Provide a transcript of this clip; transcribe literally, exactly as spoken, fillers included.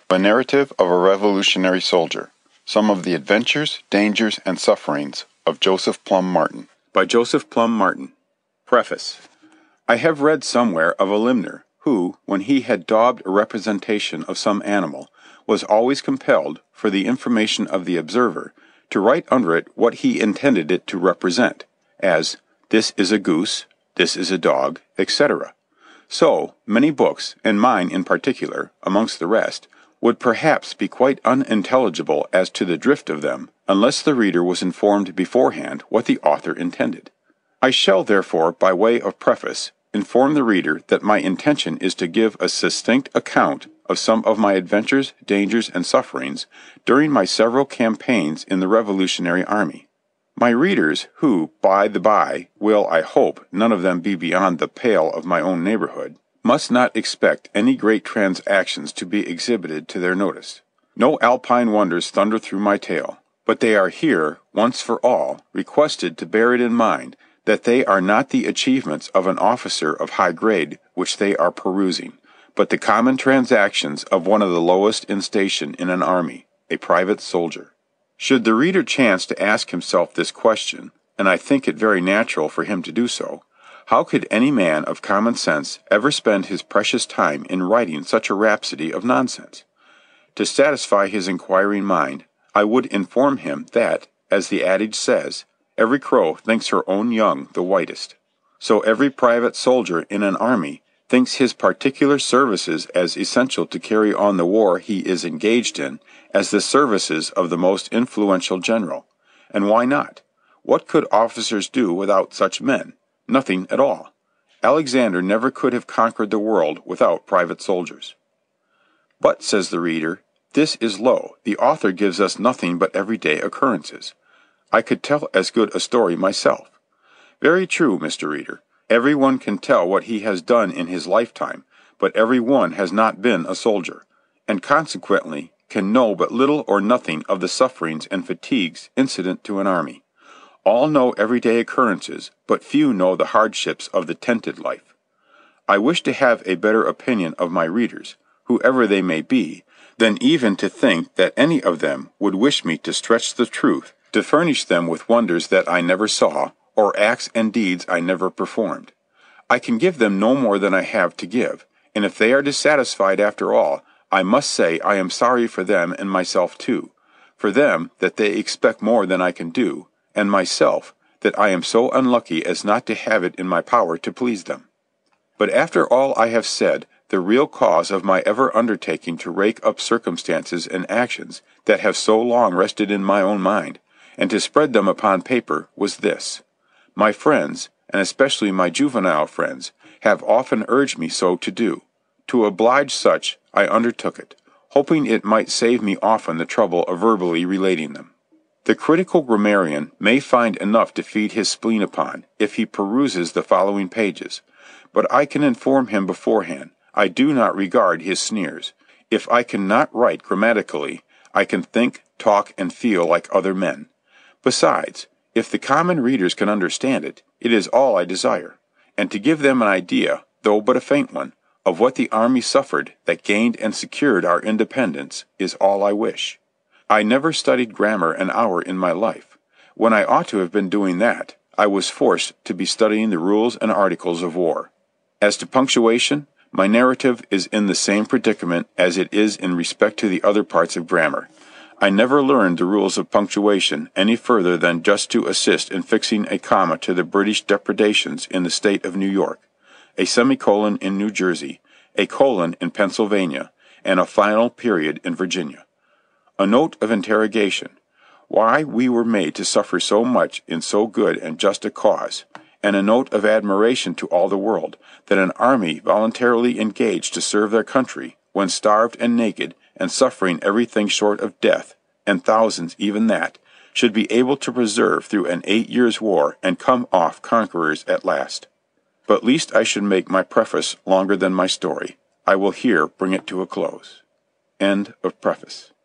A Narrative of a Revolutionary Soldier. Some of the Adventures, Dangers, and Sufferings of Joseph Plumb Martin. By Joseph Plumb Martin. Preface. I have read somewhere of a limner, who, when he had daubed a representation of some animal, was always compelled, for the information of the observer, to write under it what he intended it to represent, as, "This is a goose," "This is a dog," et cetera. So, many books, and mine in particular, amongst the rest, would perhaps be quite unintelligible as to the drift of them, unless the reader was informed beforehand what the author intended. I shall therefore, by way of preface, inform the reader that my intention is to give a succinct account of some of my adventures, dangers, and sufferings during my several campaigns in the Revolutionary Army. My readers, who, by the by, will, I hope, none of them be beyond the pale of my own neighborhood, must not expect any great transactions to be exhibited to their notice. No Alpine wonders thunder through my tale, but they are here, once for all, requested to bear it in mind that they are not the achievements of an officer of high grade which they are perusing, but the common transactions of one of the lowest in station in an army, a private soldier. Should the reader chance to ask himself this question, and I think it very natural for him to do so, how could any man of common sense ever spend his precious time in writing such a rhapsody of nonsense? To satisfy his inquiring mind, I would inform him that, as the adage says, every crow thinks her own young the whitest. So every private soldier in an army thinks his particular services as essential to carry on the war he is engaged in as the services of the most influential general. And why not? What could officers do without such men? Nothing at all. Alexander never could have conquered the world without private soldiers. But, says the reader, this is low. The author gives us nothing but everyday occurrences. I could tell as good a story myself. Very true, Mister Reader. Every one can tell what he has done in his lifetime, but every one has not been a soldier, and consequently can know but little or nothing of the sufferings and fatigues incident to an army. All know everyday occurrences, but few know the hardships of the tented life. I wish to have a better opinion of my readers, whoever they may be, than even to think that any of them would wish me to stretch the truth, to furnish them with wonders that I never saw, or acts and deeds I never performed. I can give them no more than I have to give, and if they are dissatisfied after all, I must say I am sorry for them and myself too, for them that they expect more than I can do, and myself that I am so unlucky as not to have it in my power to please them. But after all I have said, the real cause of my ever undertaking to rake up circumstances and actions that have so long rested in my own mind, and to spread them upon paper, was this. My friends, and especially my juvenile friends, have often urged me so to do. To oblige such, I undertook it, hoping it might save me often the trouble of verbally relating them. The critical grammarian may find enough to feed his spleen upon, if he peruses the following pages, but I can inform him beforehand, I do not regard his sneers. If I can not write grammatically, I can think, talk, and feel like other men. Besides, if the common readers can understand it, it is all I desire, and to give them an idea, though but a faint one, of what the army suffered that gained and secured our independence, is all I wish. I never studied grammar an hour in my life. When I ought to have been doing that, I was forced to be studying the rules and articles of war. As to punctuation, my narrative is in the same predicament as it is in respect to the other parts of grammar. I never learned the rules of punctuation any further than just to assist in fixing a comma to the British depredations in the state of New York, a semicolon in New Jersey, a colon in Pennsylvania, and a final period in Virginia. A note of interrogation, why we were made to suffer so much in so good and just a cause, and a note of admiration to all the world, that an army voluntarily engaged to serve their country, when starved and naked, and suffering everything short of death, and thousands even that, should be able to preserve through an eight years' war and come off conquerors at last. But lest I should make my preface longer than my story, I will here bring it to a close. End of preface.